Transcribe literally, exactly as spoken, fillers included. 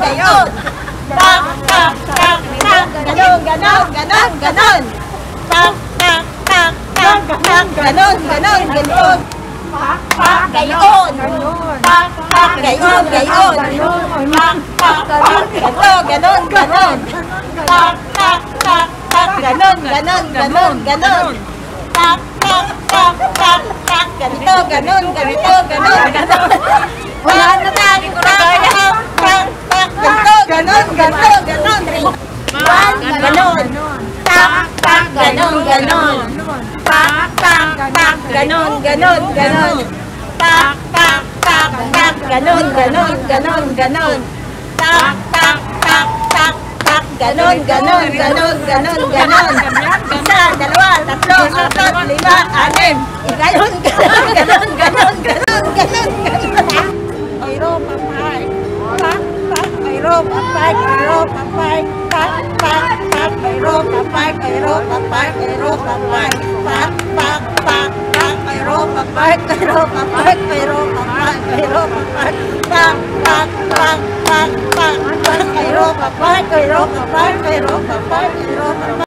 gayon. Tak, tak, tak, tak, ganon, ganon, ganon, ganon. Tak, tak, tak, tak, tak, ganon, ganon, ganon. Tak, tak, gayon. Tak, tak, gayon, gayon. Tak, tak, tak, ganon, ganon, ganon. Tak, tak, tak, tak, ganon, ganon, ganon, ganon. Tak, tak, tak, tak, tak, ganito, ganon, ganito, ganon, ganon. Wala na tayo, tak, tak, tak, tak, ganito, ganon, ganito, ganon. One, ganon. Tak, tak, ganon, ganon. Tak, tak, tak, ganon, ganon, ganon. Tak, tak, tak, tak, ganon, ganon, ganon, ganon. Tak, tak, tak, tak, tak, ganon, ganon, ganon, ganon, ganon. Isa, dalawa, tatlo, apat, lima, anim. Ganon, ganon, ganon, ganon, ganon, ganon, ganon. Ayro, papay. Tak, tak, ayro, papay, ayro, papay. Tak, tak, tak, ayro, papay, ayro, papay, ayro, papay. Tak, tak, tak, tak, ayro, papay, ayro, papay, ayro, papay, ayro, papay. Tak, tak, tak, tak, tak, tak, ayro, papay, ayro, papay, ayro, papay, ayro, papay.